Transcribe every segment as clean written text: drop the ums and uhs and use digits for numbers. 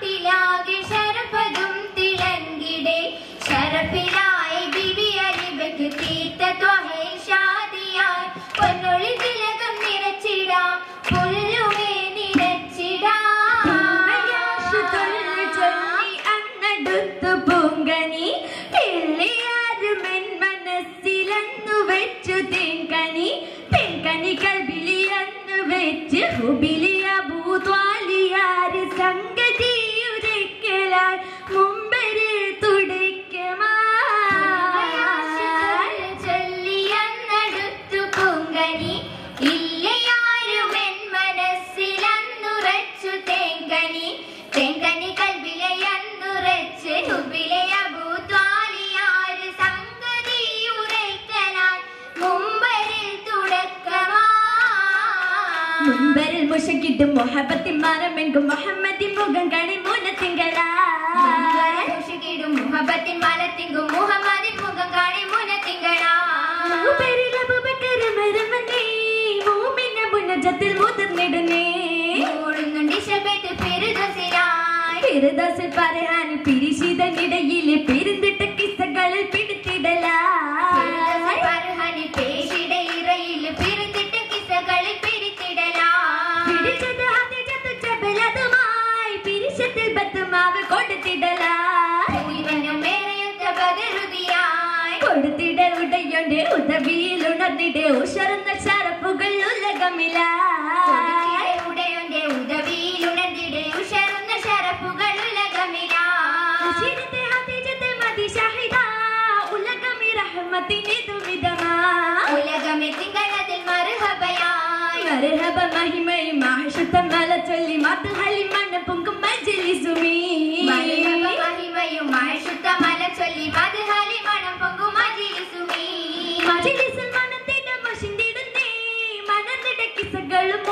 നാട്ടിലാകെ ശരഫതും തിളങ്ങിടെ ശരഫിലായി ബിബി അലിബയ്ക്ക് തീർത്ത ത്വഹേ ഷാദിയായി പൊന്നൊളി തിലകം നിറച്ചിടാം പുല്ലുമേ നിറച്ചിടാം ചൊല്ലി അന്നടുത്തു പൂങ്കനി പിള്ളിയാരുമെൻ മനസ്സിലന്നു വെച്ചു തേങ്കനി പെൺകനി കൽബിലിയന്നു വെച്ച് ഹുബിലിയ ഭൂത്വാലിയാര് സംഗതിയുരയ്ക്കലാൽ മുമ്പരിൽ തുടയ്ക്കുമാ ചൊല്ലിയന്നടുത്തു പൂങ്കനി ഇല്ലയാരുമെൻ മനസ്സിലന്നുറച്ചു തേങ്കനി തേങ്കനി കൽബിലയന്നുറച്ച് ഹുബിലിയ ഭൂത്വാലിയാര് സംഗതിയുരയ്ക്കലാൽ മുമ്പരിൽ തുടക്കമാ മുമ്പരിൽ മുഷകിട്ടും മൊഹബത്തിൻ മാനമെങ്കും മുഹമ്മദിൻ മുഖം കണി മുനത്തിങ്കളാ മുഷകിടും മുഹബത്തിൻ മാലത്തിങ്കും മുഹമ്മദിൻ മുഖം കാണി മുനത്തിങ്കളാ മുമ്പരിൽ അബൂബക്കർ മരമനേ മൂമിന മുനജത്തിൽ മുതിർന്നിടുന്നേ ഓടുന്നുണ്ട് ശബത്ത് ഫിർദൗസിലായി ഫിർദൗസിൽ പറയാൻ പിരിശിതനിടയിലെ പിരിന്തിട്ട കിസ്സകളിൽ പിടിത്തിടലാ ഫർഹാനി പേശിട ഇറയിൽ പിരിന്തിട്ട കിസ്സകളിൽ പിടിത്തിടലാ പിടിച്ചത് ഹദീജത്തു ജബലതുമായി പിരിശത്തിൽ ബത്തുമാവ് കൊടുത്തിടലാ ഇവനും മേരെയൊത്ത ബദറുദിയായി കൊടുത്തിട ഉടയോണ്ട് ഉദവിയിൽ ഉണർന്നിടെ ഉഷർന്ന ശരഫുകൾ ഉലകമില്ല ഉടയോണ്ട് ഉദവിയിൽ ഉണർന്നിടെ ഉഷർന്ന ശരഫുകൾ ഉലകമില്ല ഹദീജത്തെ മദി ഷാഹിദ ഉലകമി റഹ്മത്തിനെ ദുവിധമാ ഉലകമി തിങ്കളതിൽ മർഹബയായി മർഹബ മഹിമയും മാഹശുദ്ധം മല ചൊല്ലി മത്ഹലി മണ്ണപ്പുങ്കും മജ്ലിസുമീ മർഹബ മഹിമയും മാഹശുദ്ധ മല ചൊല്ലി മത്ഹലി മണ്ണപ്പുങ്കും മജ്ലിസുമീ മജ്ലിസിൽ മണത്തിട മഷിന്തിടുന്നേ മനന്നിട കിസ്സകളും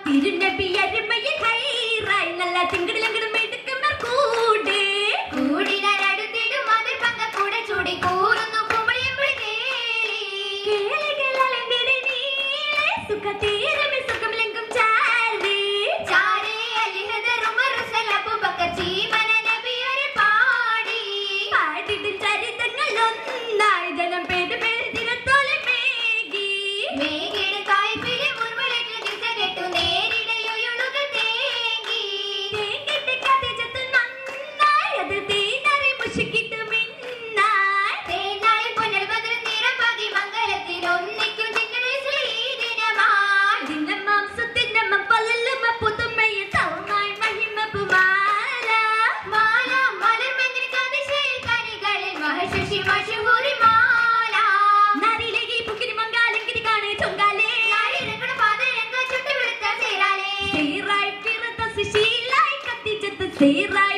തിരുനബി അരുമയിൽ ഹൈറായി നല്ല തിങ്കടിലങ്കടും എടുക്കുന്ന കൂടെ കൂടിനടുത്തിടും അതിർ പങ്ക കൂടെ ചൂടി കൂറുന്നു കുമളിയപ്പോൾ കേളികളലങ്കടി നീളെ സുഖതീരമി സുഖമിലെങ്കും ചാരി ചാരി അലിഹദറും റസൂൽ അബൂബക്കർ ജീവന നബിയരെ പാടി പാടിട്ട് ചരിതങ്ങൾ ഒന്നായി ജനം പേര് പേര് ദിനത്തോലെ മേകി മേകിയുടെ കായ്പിലെ മുൻവളിട്ട് കിസകെട്ടു നേരിടയൊഴുകൾ തേങ്ങി തേങ്ങിട്ട് കഥിച്ചത്തു നന്നായി അത് തേനറി മുഷിക്കിട്ടു മിന്നായി തേനായി പുനൽ ബദർ നിറപാകി മംഗളത്തിൽ ഒന്നിക്കും ചിന്നലെ ശ്രീദിനമായി ദിനമാം സുദിനമാം പലല്ലുമ പുതുമയ തൗമായി മഹിമ പുമാല മാല മലർമഞ്ഞിൻ കതിശയിൽ കനികളിൽ മഹർഷി മഷഹൂരി മാല നരിലകി പുക്കിരി മംഗാലങ്കിരി കാണേ ചൊങ്കാലേ നാരിരങ്ങണ പാദരംഗ ചുട്ടുവിടുത്ത സേരാലേ സേറായി പിറത്ത സുശീലായി കത്തിച്ചത്ത് സേറായി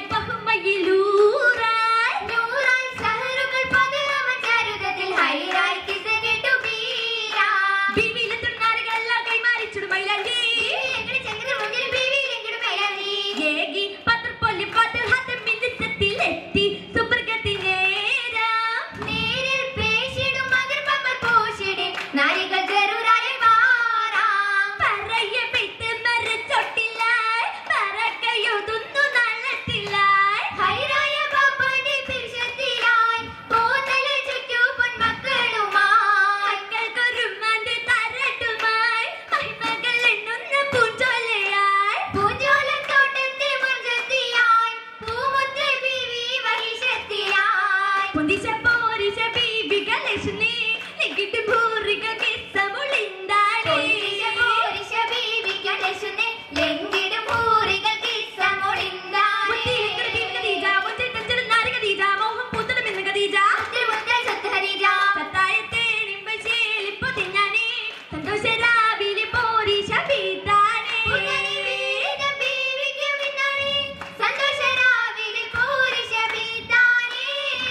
ബഹുമയിലൂറായി നൂറായി സഹറുകൾ പതിനാമ ചാരുതത്തിൽ ഹൈറായി കിസകെട്ടു ബീരാ ബീവിയിലെത്തും നാരികളെല്ലാം കൈമാറിച്ചുടു മൈലാഞ്ചി ബീവിയിലെങ്കടി ചന്ദ്ര മുന്നിൽ ബീവിയിലെങ്കടി മൈലാഞ്ചി ഏകി പത്ര പൊല്ലി പത്ര ഹത്തം മിന്നിസത്തിലെത്തി സുബ്രഗത്തിനേരാം നേരിൽ പേശിടും മകർ പമ്മർ പോഷിടും നാരികൾ ജറൂറായി മാറാം പറയ പെട്ട് മരച്ചൊട്ടിലായി പറക്കയൊതുന്നു നല്ലത്തിലായി ഹൈറായ ബാപ്പാന്റെ പിരിശത്തിലായി പോന്നലെ ചുറ്റു പൊന്മക്കളുമായി മക്കൾക്കൊരുമാന്റെ തരട്ടുമായി മഹിമകൾ എണ്ണുന്ന പൂഞ്ചോലയായി പൂഞ്ചോലത്തോട്ടത്തെ മുൻചത്തിയായി പൂമുദ്ര ബീവി വഹിഷത്തിലായി പൊന്തിശ പോരിശ ബീവി ഗണേശനെ ലെങ്കിട്ട് ഭൂരിക കിസ്സമുളിന്താളേ പൊന്തിശ പോരിശ ബീവി ഗണേശനെ ലെങ്കിട്ട് ഭൂരിക കിസ്സമുളിന്താളേ മുത്തിലക്കര ബീവി ഖദീജ മുത്തിൽ തഞ്ചൽ നാരി ഖദീജ മോഹം പൂത്തല മിന്ന ഖദീജ മുത്തിൽ മുത്തൽ സത്ത് ഹരീജ സത്തായത്തെ നിമ്പശേലി പൊതിഞ്ഞാനേ സന്തോഷരാവിലെ പോരിശ ബീതാനേ പുനരി വീര ബീവിക്ക് മിന്നാനേ സന്തോഷരാവിലെ പോരിശ ബീതാനേ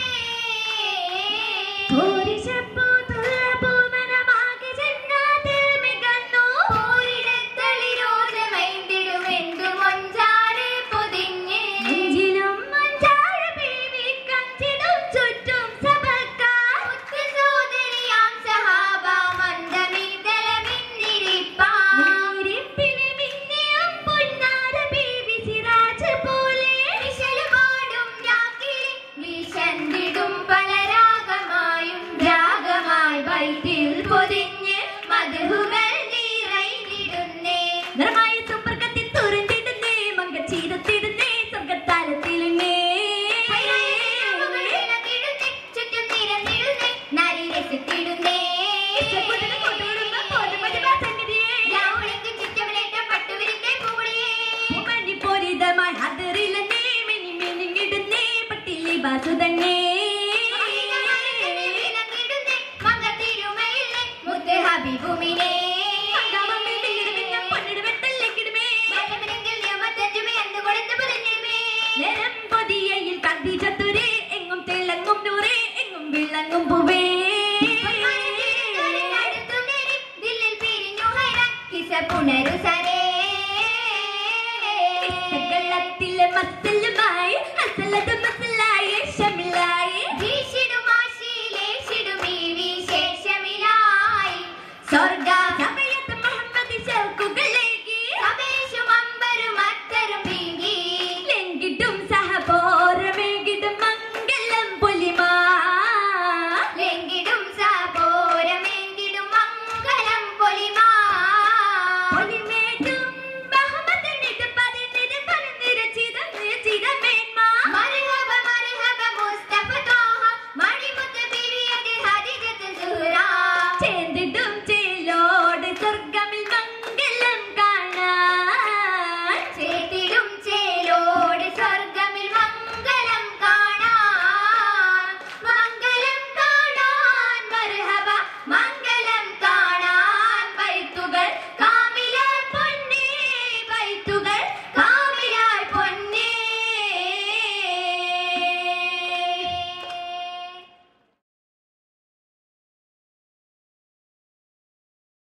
പോരിശ പൂത്തുള്ള പൂമനമാകെ ജന്നാത്തിൽ മികന്നു പൂരിടത്തളിരോജമൈന്തിടുമെന്തു മൊഞ്ചാരെ പൊതിഞ്ഞ് നെഞ്ചിലും മഞ്ചാര ബീവി കഞ്ചിടും ചുറ്റും സഭക്കാർ മുത്തു സോദരിയാം സഹാബ മന്ദമിതലമിന്നിരിപ്പാരിപ്പിന് മിന്നിയും പൊന്നാര ബീവി സിറാജ് പോലെ വിശലുപാടും രാക്കിളി വിശന്നിടും പല രാഗമായും രാഗമായി ബൈത്തിൽ പൊതിഞ്ഞ് മധുഹുകൾ നിറയിടുന്നേ നിറമായി സുപ്രകത്തിൽ തുറന്നിടുന്നേ മങ്കച്ചീരത്തിടുന്നേ സ്വർഗത്താലത്തിലുന്നേ ചുറ്റും നിരന്നിടുന്നേ നരിരസിട്ടിടുന്നേ ബാസുതന്നെ മുത്ത് ഹബീബുമിനെ പൊതിയയിൽ കത്തിച്ചത്തുരേ എങ്ങും തിളങ്ങും നൂറേ എങ്ങും വിളങ്ങും പൂവേ പുനരുസരേ മസ്സലുമായി അസലത്